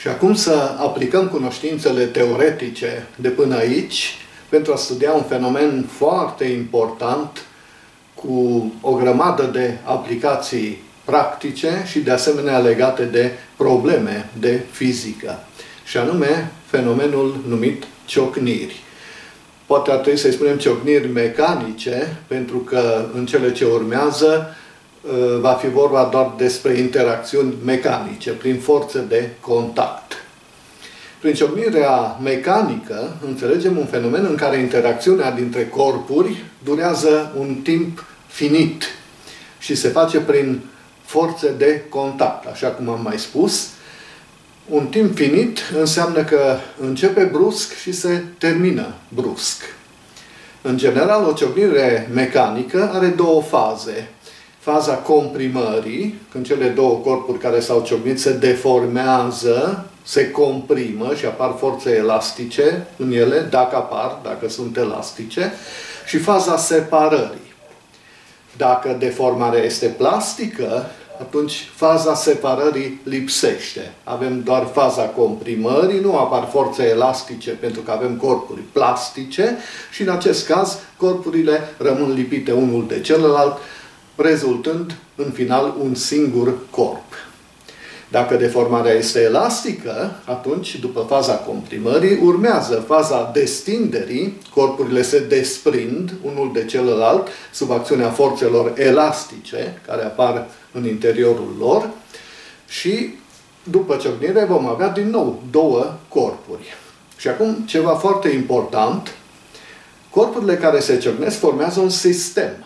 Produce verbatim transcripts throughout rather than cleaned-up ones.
Și acum să aplicăm cunoștințele teoretice de până aici pentru a studia un fenomen foarte important cu o grămadă de aplicații practice și de asemenea legate de probleme de fizică. Și anume fenomenul numit ciocniri. Poate ar trebui să-i spunem ciocniri mecanice, pentru că în cele ce urmează va fi vorba doar despre interacțiuni mecanice, prin forțe de contact. Prin ciocnirea mecanică înțelegem un fenomen în care interacțiunea dintre corpuri durează un timp finit și se face prin forțe de contact, așa cum am mai spus. Un timp finit înseamnă că începe brusc și se termină brusc. În general, o ciocnire mecanică are două faze. Faza comprimării, când cele două corpuri care s-au ciocnit se deformează, se comprimă și apar forțe elastice în ele, dacă apar, dacă sunt elastice, și faza separării. Dacă deformarea este plastică, atunci faza separării lipsește. Avem doar faza comprimării, nu apar forțe elastice pentru că avem corpuri plastice și în acest caz corpurile rămân lipite unul de celălalt, rezultând în final un singur corp. Dacă deformarea este elastică, atunci, după faza comprimării, urmează faza destinderii, corpurile se desprind unul de celălalt sub acțiunea forțelor elastice care apar în interiorul lor și, după ciocnire, vom avea din nou două corpuri. Și acum, ceva foarte important, corpurile care se ciocnesc formează un sistem.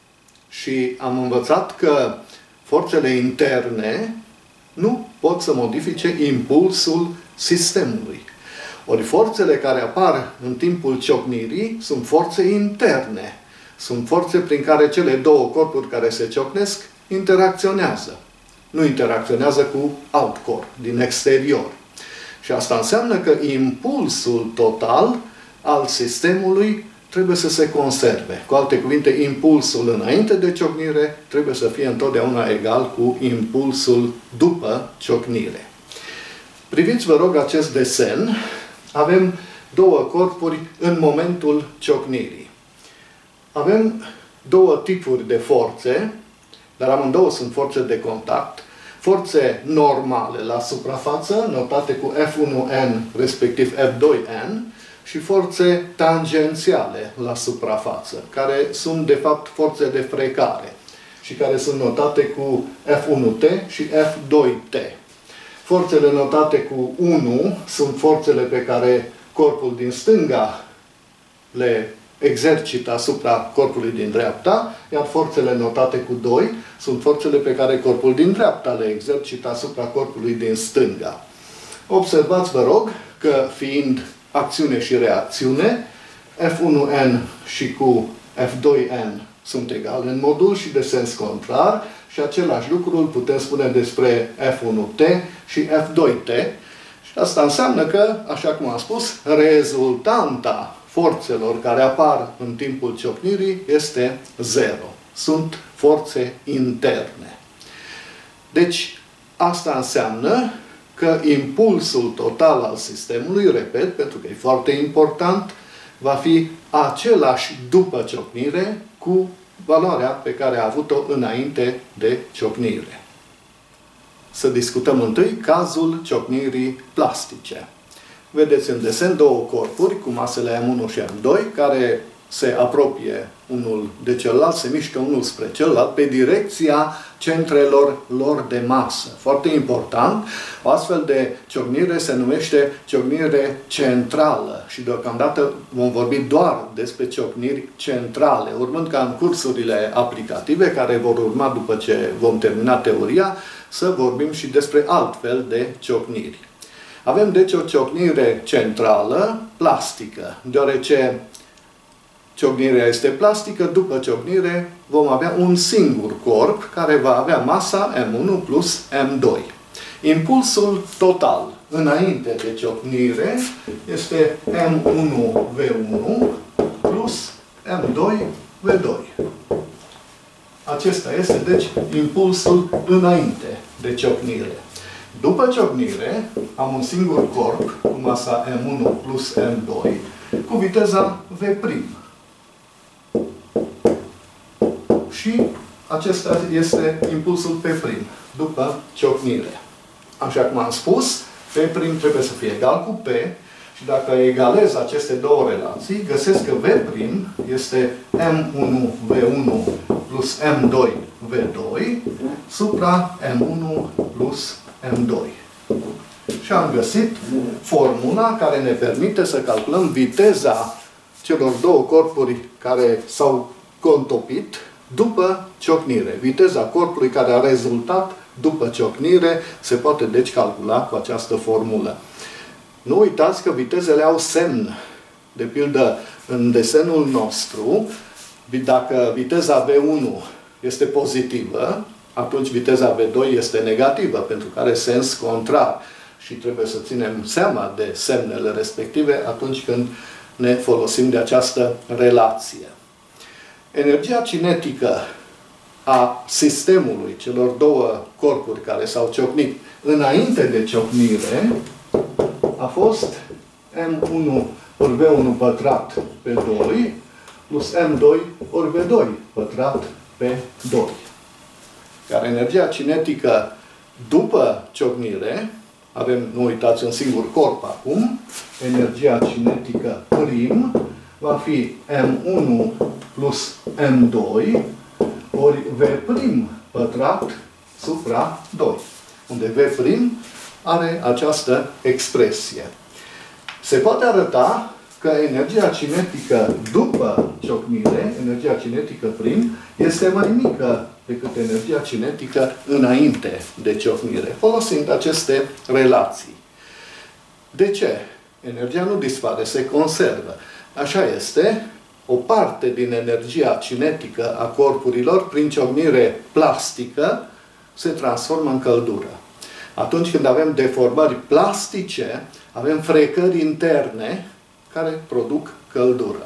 Și am învățat că forțele interne nu pot să modifice impulsul sistemului. Ori forțele care apar în timpul ciocnirii sunt forțe interne. Sunt forțe prin care cele două corpuri care se ciocnesc interacționează. Nu interacționează cu alt corp, din exterior. Și asta înseamnă că impulsul total al sistemului trebuie să se conserve. Cu alte cuvinte, impulsul înainte de ciocnire trebuie să fie întotdeauna egal cu impulsul după ciocnire. Priviți, vă rog, acest desen. Avem două corpuri în momentul ciocnirii. Avem două tipuri de forțe, dar amândouă sunt forțe de contact. Forțe normale la suprafață, notate cu F unu N, respectiv F doi N, și forțe tangențiale la suprafață, care sunt, de fapt, forțe de frecare și care sunt notate cu F unu T și F doi T. Forțele notate cu unu sunt forțele pe care corpul din stânga le exercită asupra corpului din dreapta, iar forțele notate cu doi sunt forțele pe care corpul din dreapta le exercită asupra corpului din stânga. Observați, vă rog, că fiind acțiune și reacțiune, F unu N și cu F doi N sunt egale în modul și de sens contrar și același lucru îl putem spune despre F unu T și F doi T. Și asta înseamnă că, așa cum am spus, rezultanta forțelor care apar în timpul ciocnirii este zero. Sunt forțe interne. Deci, asta înseamnă că impulsul total al sistemului, repet, pentru că e foarte important, va fi același după ciocnire cu valoarea pe care a avut-o înainte de ciocnire. Să discutăm întâi cazul ciocnirii plastice. Vedeți în desen două corpuri cu masele M unu și M doi care se apropie unul de celălalt, se mișcă unul spre celălalt pe direcția centrelor lor de masă. Foarte important, o astfel de ciocnire se numește ciocnire centrală și deocamdată vom vorbi doar despre ciocniri centrale, urmând ca în cursurile aplicative, care vor urma după ce vom termina teoria, să vorbim și despre altfel de ciocniri. Avem deci o ciocnire centrală plastică, deoarece ciocnirea este plastică, după ciocnire vom avea un singur corp care va avea masa M unu plus M doi. Impulsul total înainte de ciocnire este M unu V unu plus M doi V doi. Acesta este, deci, impulsul înainte de ciocnire. După ciocnire, am un singur corp cu masa M unu plus M doi cu viteza V'. Și acesta este impulsul P', după ciocnire. Așa cum am spus, P' trebuie să fie egal cu P și dacă egalez aceste două relații, găsesc că V' este M unu V unu plus M doi V doi supra M unu plus M doi. Și am găsit formula care ne permite să calculăm viteza celor două corpuri care s-au contopit după ciocnire. Viteza corpului care a rezultat după ciocnire se poate deci calcula cu această formulă. Nu uitați că vitezele au semn. De pildă, în desenul nostru, dacă viteza V unu este pozitivă, atunci viteza V doi este negativă, pentru că are sens contrar. Și trebuie să ținem seama de semnele respective atunci când ne folosim de această relație. Energia cinetică a sistemului, celor două corpuri care s-au ciocnit înainte de ciocnire, a fost M unu ori V unu pătrat pe doi plus M doi ori V doi pătrat pe doi. Iar energia cinetică după ciocnire, avem, nu uitați, un singur corp acum, energia cinetică prim va fi M unu plus M doi ori V' pătrat supra doi, unde V' are această expresie. Se poate arăta că energia cinetică după ciocnire, energia cinetică prim, este mai mică decât energia cinetică înainte de ciocnire, folosind aceste relații. De ce? Energia nu dispare, se conservă. Așa este, o parte din energia cinetică a corpurilor, prin ciocnire plastică, se transformă în căldură. Atunci când avem deformări plastice, avem frecări interne care produc căldură.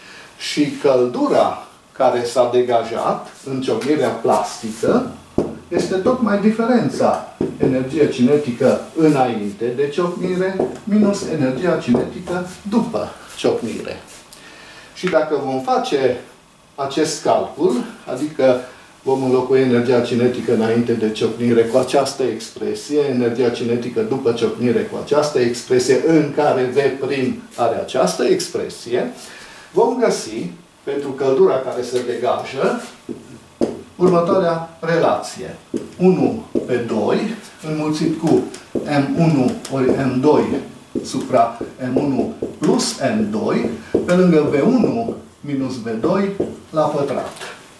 Și căldura care s-a degajat în ciocnirea plastică este tocmai diferența energie cinetică înainte de ciocnire minus energia cinetică după ciocnire. Și dacă vom face acest calcul, adică vom înlocui energia cinetică înainte de ciocnire cu această expresie, energia cinetică după ciocnire cu această expresie, în care V' are această expresie, vom găsi, pentru căldura care se degajă, următoarea relație. unu pe doi, înmulțit cu M unu ori M doi supra M unu plus M doi, pe lângă V unu minus V doi la pătrat.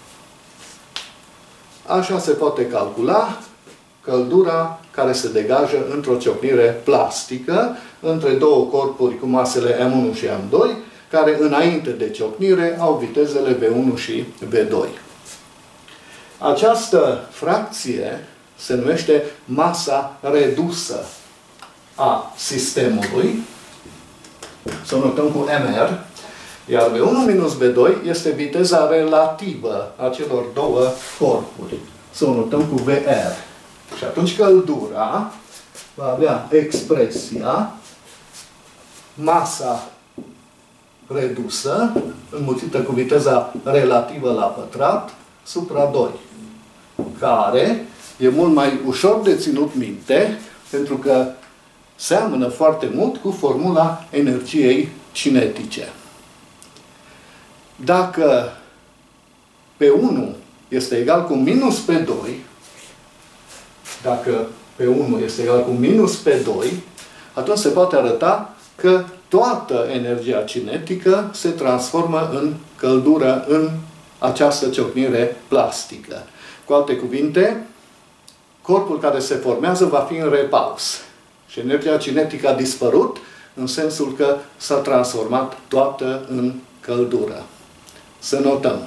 Așa se poate calcula căldura care se degajă într-o ciocnire plastică între două corpuri cu masele M unu și M doi, care înainte de ciocnire au vitezele V unu și V doi. Această fracție se numește masa redusă a sistemului. Să o notăm cu M R. Iar V unu minus V doi este viteza relativă a celor două corpuri. Să o notăm cu V R. Și atunci căldura va avea expresia masa redusă, înmulțită cu viteza relativă la pătrat, supra doi. Care e mult mai ușor de ținut minte, pentru că seamănă foarte mult cu formula energiei cinetice. Dacă P unu este egal cu minus P doi, dacă P unu este egal cu minus P doi, atunci se poate arăta că toată energia cinetică se transformă în căldură în această ciocnire plastică. Cu alte cuvinte, corpul care se formează va fi în repaus. Și energia cinetică a dispărut în sensul că s-a transformat toată în căldură. Să notăm.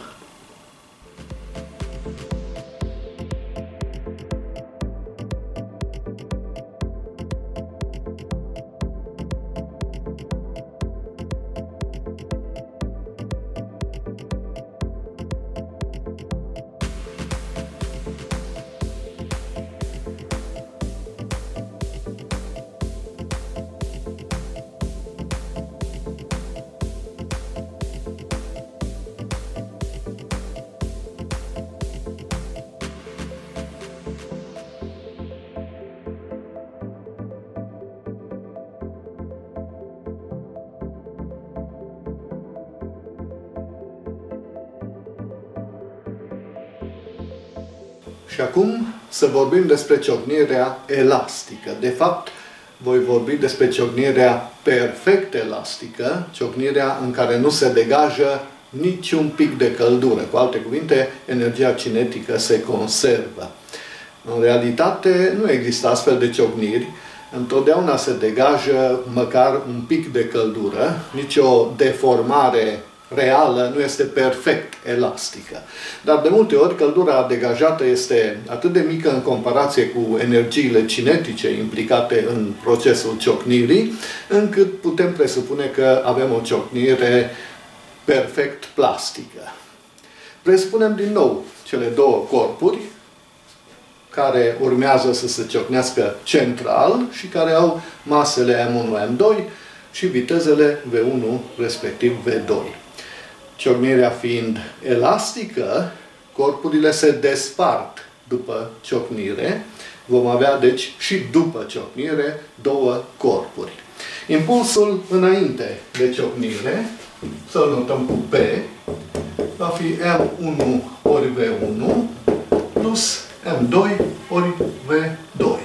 Și acum să vorbim despre ciocnirea elastică. De fapt, voi vorbi despre ciocnirea perfect elastică, ciocnirea în care nu se degajă niciun pic de căldură. Cu alte cuvinte, energia cinetică se conservă. În realitate, nu există astfel de ciocniri. Întotdeauna se degajă măcar un pic de căldură, nicio deformare reală nu este perfect elastică. Dar de multe ori căldura degajată este atât de mică în comparație cu energiile cinetice implicate în procesul ciocnirii, încât putem presupune că avem o ciocnire perfect plastică. Presupunem din nou cele două corpuri care urmează să se ciocnească central și care au masele M unu M doi și vitezele V unu respectiv V doi. Ciocnirea fiind elastică, corpurile se despart după ciocnire. Vom avea, deci, și după ciocnire, două corpuri. Impulsul înainte de ciocnire, să-l notăm cu P, va fi M unu ori V unu plus M doi ori V doi.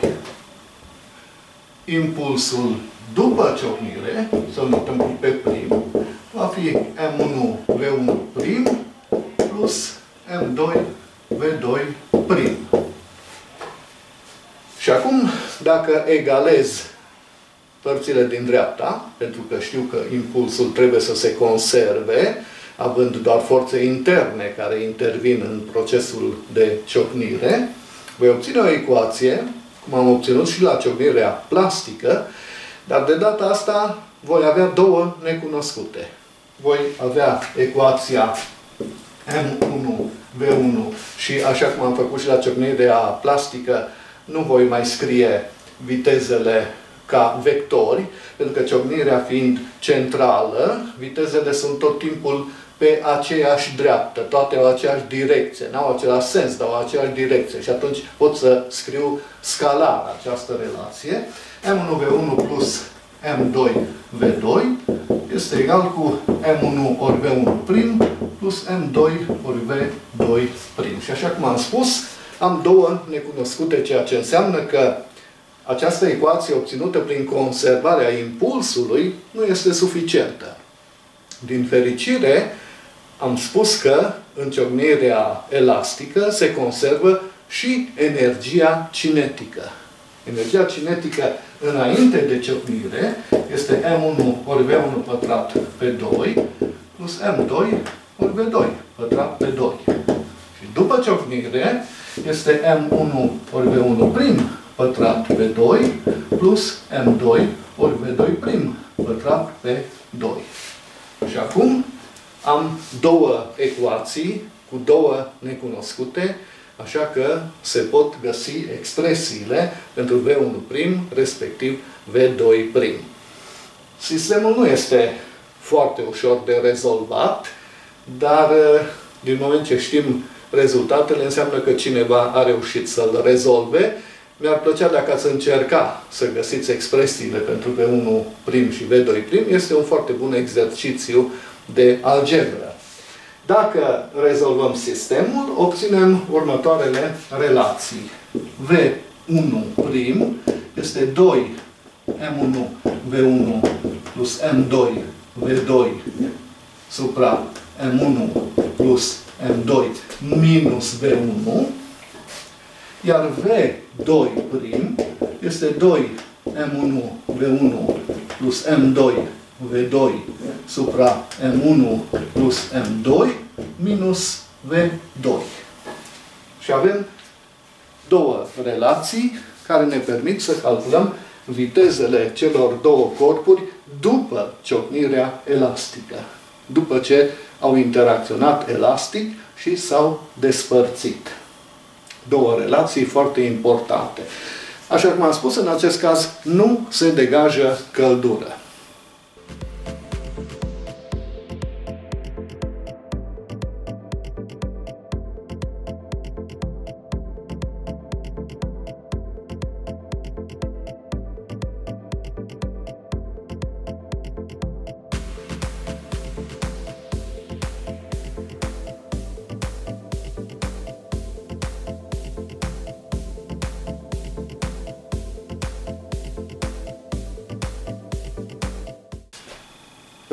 Impulsul după ciocnire, să-l notăm cu P prim, va fi M unu V unu prim plus M doi V doi prim. Și acum, dacă egalez părțile din dreapta, pentru că știu că impulsul trebuie să se conserve, având doar forțe interne care intervin în procesul de ciocnire, voi obține o ecuație, cum am obținut și la ciocnirea plastică, dar de data asta voi avea două necunoscute. Voi avea ecuația M unu V unu și, așa cum am făcut și la ciocnirea plastică, nu voi mai scrie vitezele ca vectori, pentru că ciocnirea fiind centrală, vitezele sunt tot timpul pe aceeași dreaptă, toate au aceeași direcție, n-au același sens, dar au aceeași direcție. Și atunci pot să scriu scalar această relație. M unu V unu plus M doi V doi este egal cu M unu ori V unu prim plus M doi ori V doi prim. Și așa cum am spus, am două necunoscute, ceea ce înseamnă că această ecuație obținută prin conservarea impulsului nu este suficientă. Din fericire, am spus că în ciocnirea elastică se conservă și energia cinetică. Energia cinetică înainte de ciocnire este M unu ori V unu pătrat pe doi plus M doi ori V doi pătrat pe doi. Și după ciocnire este M unu ori V unu prim pătrat pe doi plus M doi ori V doi prim pătrat pe doi. Și acum am două ecuații cu două necunoscute, așa că se pot găsi expresiile pentru V unu prim, respectiv V doi prim. Sistemul nu este foarte ușor de rezolvat, dar din moment ce știm rezultatele, înseamnă că cineva a reușit să-l rezolve. Mi-ar plăcea dacă ați încerca să găsiți expresiile pentru V unu prim și V doi prim. Este un foarte bun exercițiu de algebră. Dacă rezolvăm sistemul, obținem următoarele relații. V unu prim este doi M unu V unu plus M doi V doi supra M unu plus M doi minus V unu, iar V doi prim este doi M unu V unu plus M doi V doi supra M unu plus M doi minus V doi. Și avem două relații care ne permit să calculăm vitezele celor două corpuri după ciocnirea elastică, după ce au interacționat elastic și s-au despărțit. Două relații foarte importante. Așa cum am spus, în acest caz nu se degajă căldură.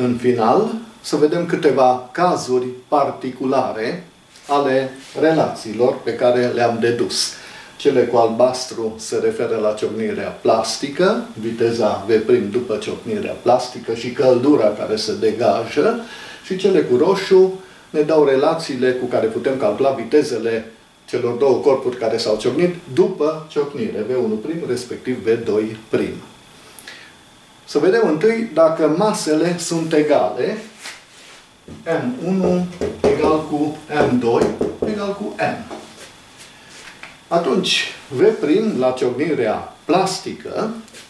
în final, să vedem câteva cazuri particulare ale relațiilor pe care le-am dedus. Cele cu albastru se referă la ciocnirea plastică, viteza V' după ciocnirea plastică și căldura care se degajă, și cele cu roșu ne dau relațiile cu care putem calcula vitezele celor două corpuri care s-au ciocnit după ciocnire, V unu prim respectiv V doi prim. Să vedem întâi dacă masele sunt egale. M unu egal cu M doi egal cu M. Atunci, V' la ciocnirea plastică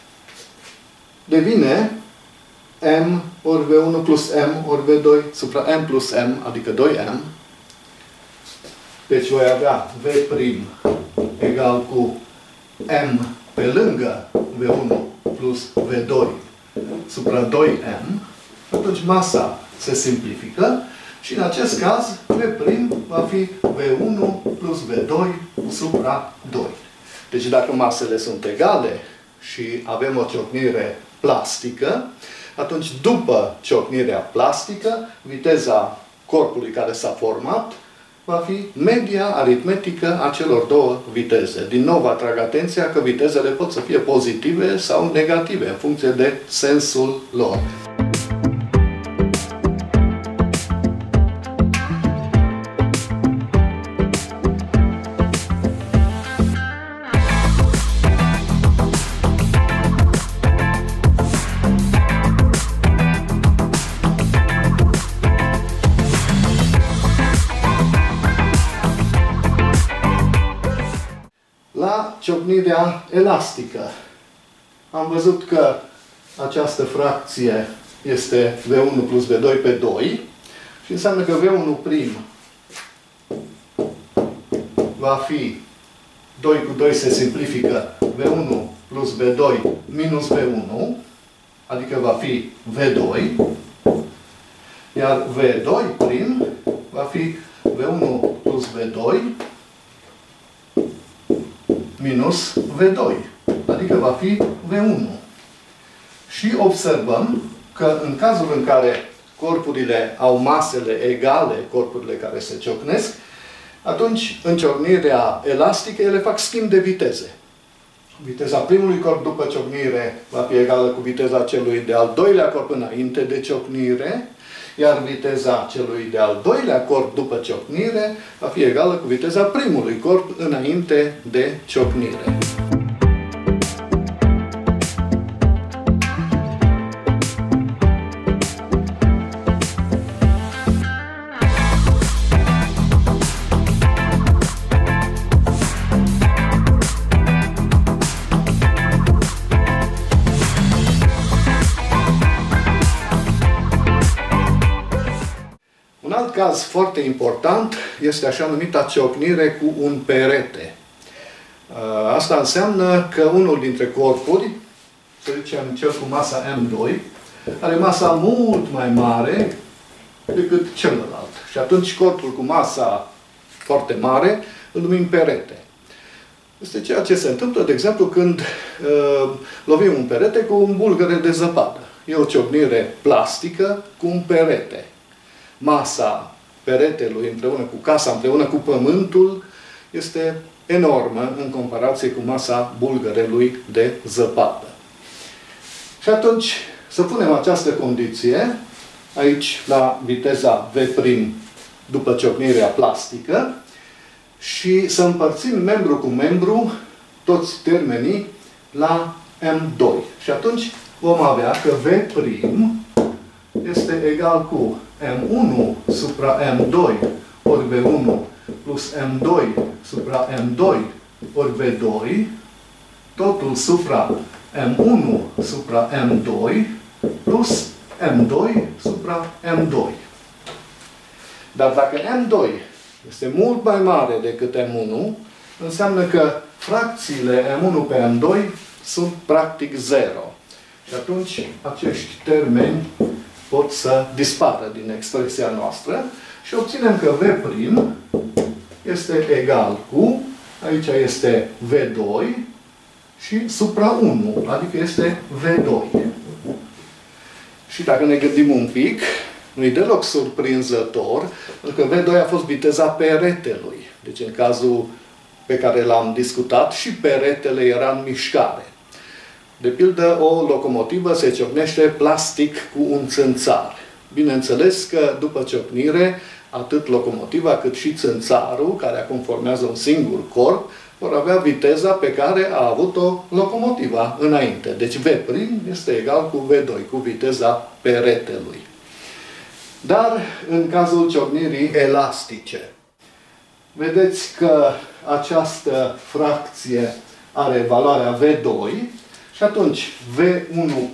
devine M ori V unu plus M ori V doi supra M plus M, adică doi M. Deci voi avea V' egal cu M pe lângă V unu plus V doi supra doi M. Atunci masa se simplifică și în acest caz V' va fi V unu plus V doi supra doi. Deci dacă masele sunt egale și avem o ciocnire plastică, atunci după ciocnirea plastică, viteza corpului care s-a format va fi media aritmetică a celor două viteze. Din nou vă atrag atenția că vitezele pot să fie pozitive sau negative în funcție de sensul lor. La ciocnirea elastică am văzut că această fracție este V unu plus V doi pe doi și înseamnă că V unu prim va fi doi cu doi se simplifică V unu plus V doi minus V unu, adică va fi V doi, iar V doi prim va fi V unu plus V doi minus V doi, adică va fi V unu. Și observăm că în cazul în care corpurile au masele egale, corpurile care se ciocnesc, atunci în ciocnirea elastică ele fac schimb de viteze. Viteza primului corp după ciocnire va fi egală cu viteza celui de-al doilea corp înainte de ciocnire, iar viteza celui de-al doilea corp după ciocnire va fi egală cu viteza primului corp înainte de ciocnire. Un alt caz foarte important este așa numita ciocnire cu un perete. Asta înseamnă că unul dintre corpuri, să zicem cel cu masa M doi, are masa mult mai mare decât celălalt. Și atunci corpul cu masa foarte mare îl numim perete. Este ceea ce se întâmplă, de exemplu, când uh, lovim un perete cu un bulgăre de zăpadă. E o ciocnire plastică cu un perete. Masa peretelui împreună cu casa, împreună cu pământul, este enormă în comparație cu masa bulgărelui de zăpadă. Și atunci, să punem această condiție aici la viteza V' după ciocnirea plastică și să împărțim membru cu membru toți termenii la M doi. Și atunci vom avea că V' este egal cu M unu supra M doi ori V unu plus M doi supra M doi ori V doi, totul supra M unu supra M doi plus M doi supra M doi. Dar dacă M doi este mult mai mare decât M unu, înseamnă că fracțiile M unu pe M doi sunt practic zero. Și atunci acești termeni pot să dispară din expresia noastră și obținem că V' este egal cu, aici este V doi și supra unu, adică este V doi. Și dacă ne gândim un pic, nu-i deloc surprinzător, pentru că V doi a fost viteza peretelui. Deci în cazul pe care l-am discutat, și peretele era în mișcare. De pildă, o locomotivă se ciocnește plastic cu un țânțar. Bineînțeles că după ciocnire, atât locomotiva cât și țânțarul, care acum formează un singur corp, vor avea viteza pe care a avut-o locomotiva înainte. Deci V' este egal cu V doi, cu viteza peretelui. Dar în cazul ciocnirii elastice, vedeți că această fracție are valoarea V doi și atunci V unu'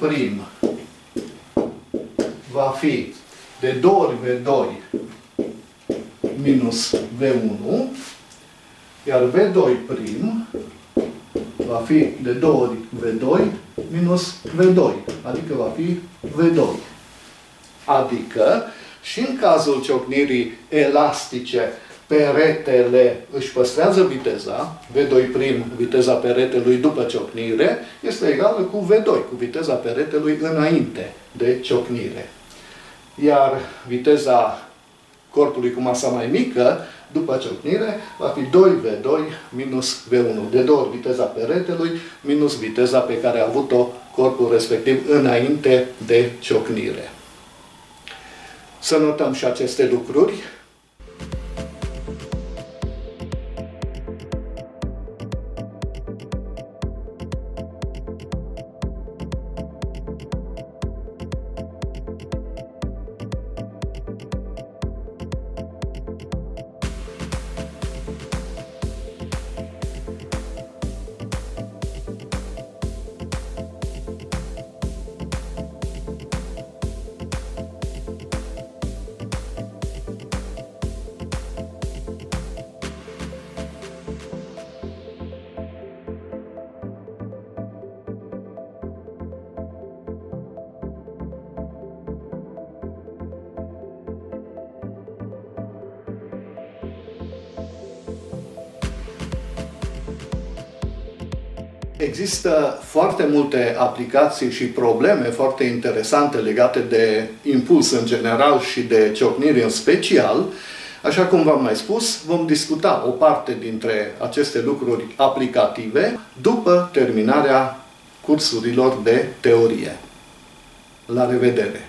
va fi de două ori V doi minus V unu, iar V doi' va fi de două ori V doi minus V doi, adică va fi V doi. Adică, și în cazul ciocnirii elastice, peretele își păstrează viteza, V doi', viteza peretelui după ciocnire, este egală cu V doi, cu viteza peretelui înainte de ciocnire. Iar viteza corpului cu masa mai mică, după ciocnire, va fi doi V doi minus V unu. De două ori viteza peretelui minus viteza pe care a avut-o corpul respectiv înainte de ciocnire. Să notăm și aceste lucruri. Există foarte multe aplicații și probleme foarte interesante legate de impuls în general și de ciocniri în special. Așa cum v-am mai spus, vom discuta o parte dintre aceste lucruri aplicative după terminarea cursurilor de teorie. La revedere!